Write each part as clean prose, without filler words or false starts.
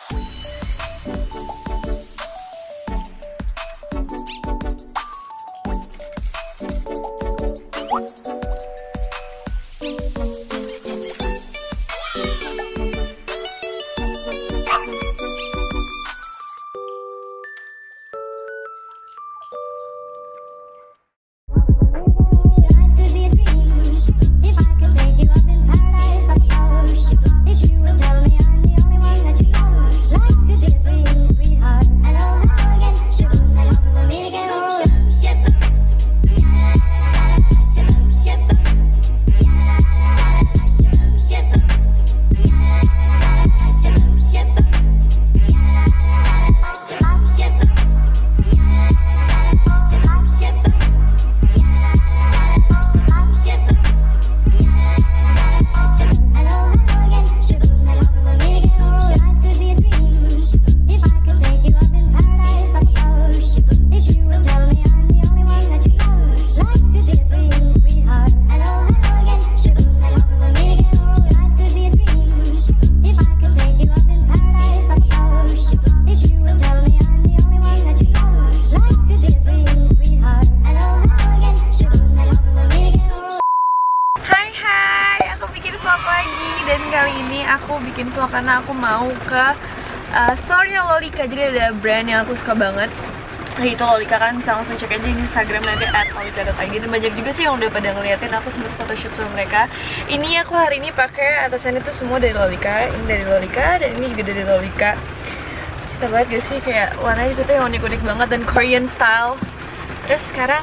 bikin vlog karena aku mau ke store-nya Lolika. Jadi ada brand yang aku suka banget, itu Lolika kan, bisa langsung cek aja di Instagram nanti @lolika.id. Dan banyak juga sih yang udah pada ngeliatin aku sempet photoshoot sama mereka. Ini aku hari ini pakai atasannya tuh semua dari Lolika, ini dari Lolika dan ini juga dari Lolika. Cinta banget gak sih, kayak warnanya disitu yang unik-unik banget dan Korean style. Terus sekarang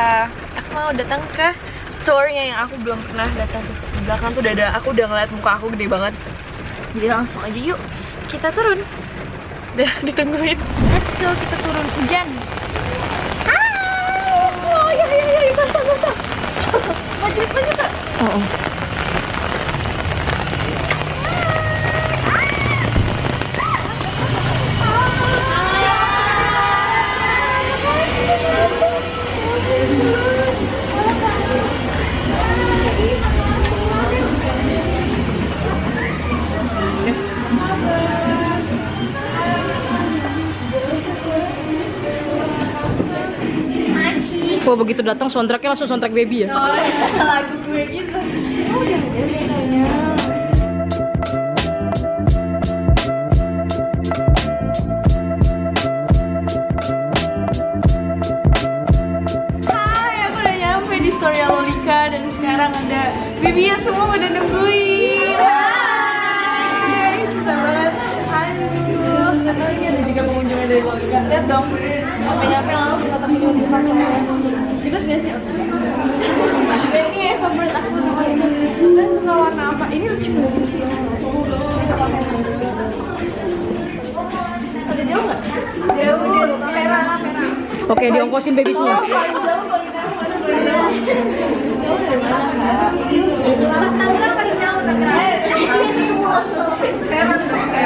aku mau datang ke store-nya yang aku belum pernah datang. Di belakang tuh udah ada, aku udah ngeliat muka aku gede banget. Jadi langsung aja yuk kita turun. Udah ditungguin. Let's go, kita turun. Hujan. Oh ya, basah. Maju Kak. Oh. Kok begitu datang soundtracknya langsung soundtrack Baby ya? Oh, lagu gue gitu. Oh, udah ada bedanya. Hai, aku udah nyampe di store Lolika dan sekarang ada Baby yang semua udah nungguin. Hai, cinta banget. Aduh, atau ini ada juga pengunjungnya dari Lolika. Lihat dong, nyampe langsung tatap ini di depan saya. Terus gak sih? Dan ini ya favorit aku teman ini. Dan suka warna apa? Ini lucu banget sih. Ada jauh nggak? Jauh. Merah. Oke, diongkosin Baby semua. Paling jauh dari mana? Tangerang paling jauh, Tangerang. Serang.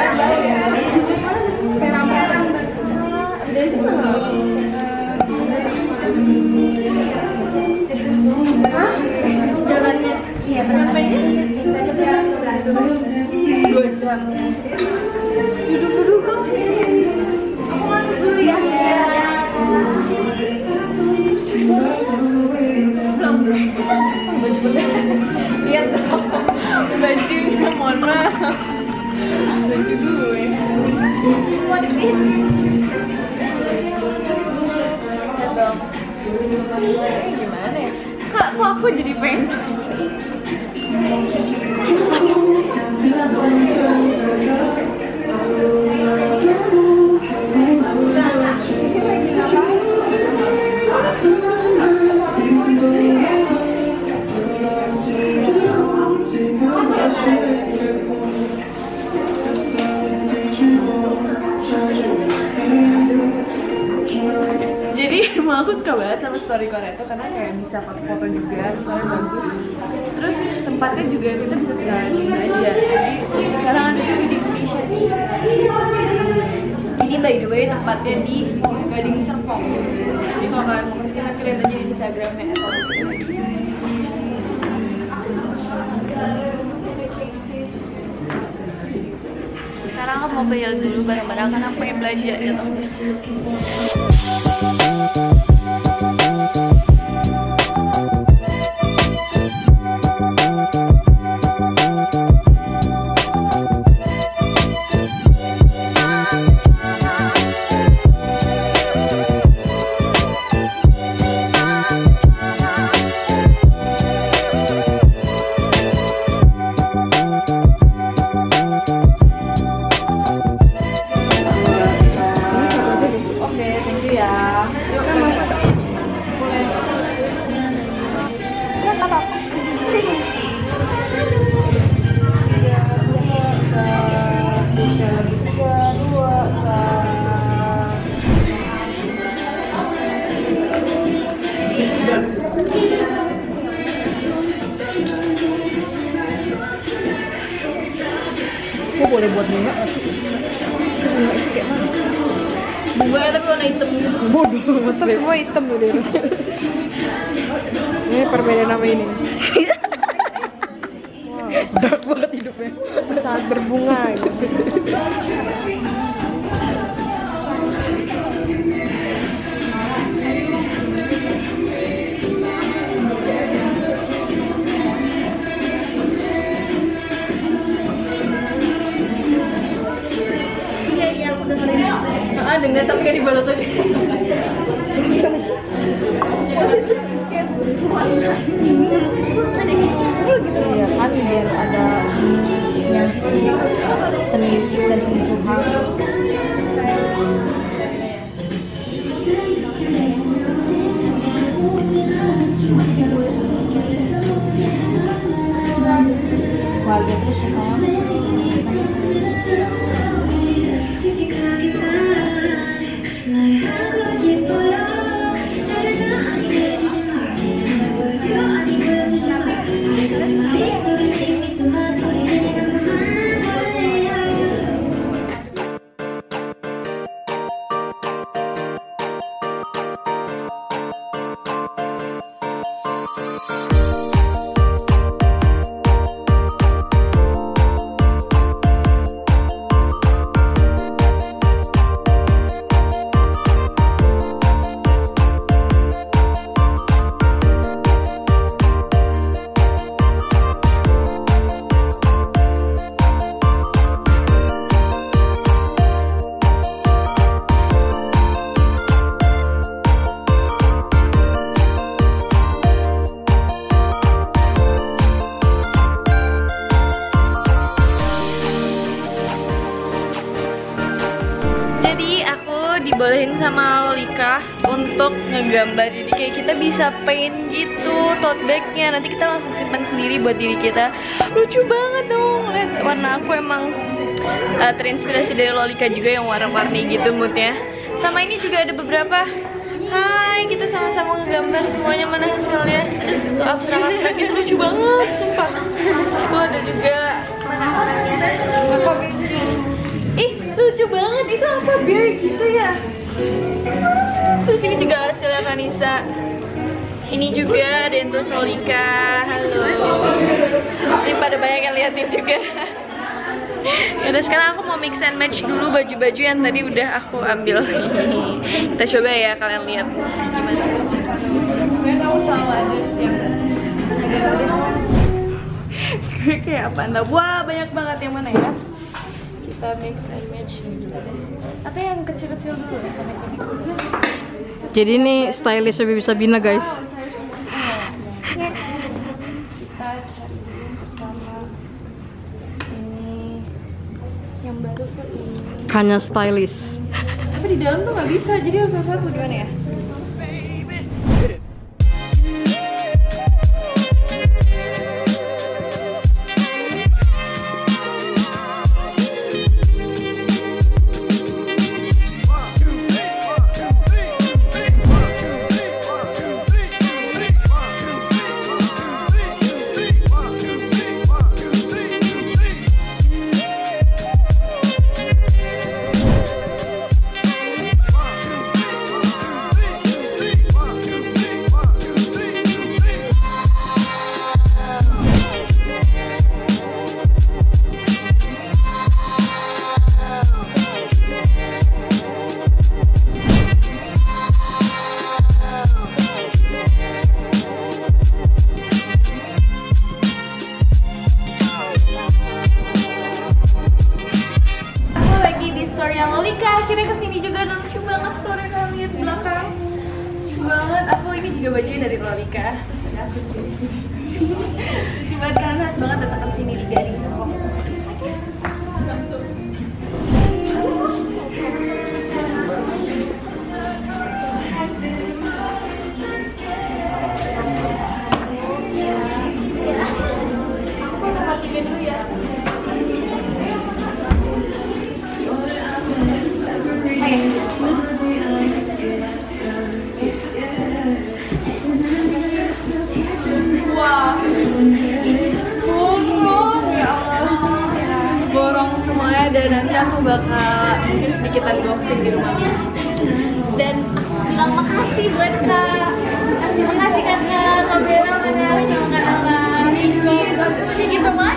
Jalannya, iya berapa ini? 2 jam. Duduk kok. Aku masuk dulu ya. Belum. Lihat dong. Bajunya, mohon maaf. Baju gue. Mau dipin? Lihat dong. Gimana ya? Kok aku jadi pengen aku suka banget sama story Korea itu karena kayak bisa foto-foto juga, soalnya bagus. Terus tempatnya juga kita bisa sekalian belajar. Jadi sekarang ada juga di Indonesia nih. Ini by the way tempatnya di Gading Serpong. Jadi kalau kalian mau kesini nanti lihat aja di Instagramnya atau sekarang aku mau bayar dulu barang-barang karena aku pengen belanja jatuhnya. Kok boleh buat bunga? Bunga itu kayak mana? Bunganya tapi warna hitam gitu. Bodoh, Tetap semua hitam tuh dia. Ini perbedaan nama ini. dark banget hidupnya. Saat berbunga gitu. Dengar tapi gak dibalas aja. Iya kan biar ada seninya gitu, seni lukis dan seni curhat. Bahagia terus ya kawan. dibolehin sama Lolika untuk ngegambar. Jadi kayak kita bisa paint gitu tote bagnya. Nanti kita langsung simpan sendiri buat diri kita. Lucu banget dong. Lihat warna aku emang terinspirasi dari Lolika juga yang warna-warni gitu moodnya. Sama ini juga ada beberapa. Hai, kita sama-sama ngegambar semuanya, mana hasilnya? Tuh abstrak-abstrak gitu lucu banget, sumpah. Tuh ada juga mana orangnya? Ih, lucu banget. Itu apa bear gitu ya? Terus ini juga hasilnya Kanisa. Ini juga ada yang tulis Lolika. Halo. Ini pada banyak yang liatin juga. Yaudah, sekarang aku mau mix and match dulu baju-baju yang tadi udah aku ambil. Kita coba ya, kalian lihat gimana. Kalian tahu selalu ada yang kayak apa entah. Wah, banyak banget. Yang mana ya? Kita mix and match dulu. Atau yang kecil-kecil dulu ya. Jadi ini stylist Baby Sabina guys. Hanya stylist. Tapi di dalam tuh nggak bisa, jadi harus satu gimana ya? Lolika akhirnya kesini juga, dan lucu banget story kami di belakang. Lucu banget, aku ini juga bajunya dari Lolika. Terus ada aku juga di sini. Lucu banget, kalian harus banget datang ke sini di Gading sama aku. Wah, borong ya Allah, borong semuanya, dan nanti aku bakal mungkin sedikit unboxing di rumah Mimi. Dan bilang makasih buat Kak, makasih Kak Bella, mana terima kasih. Thank you so much.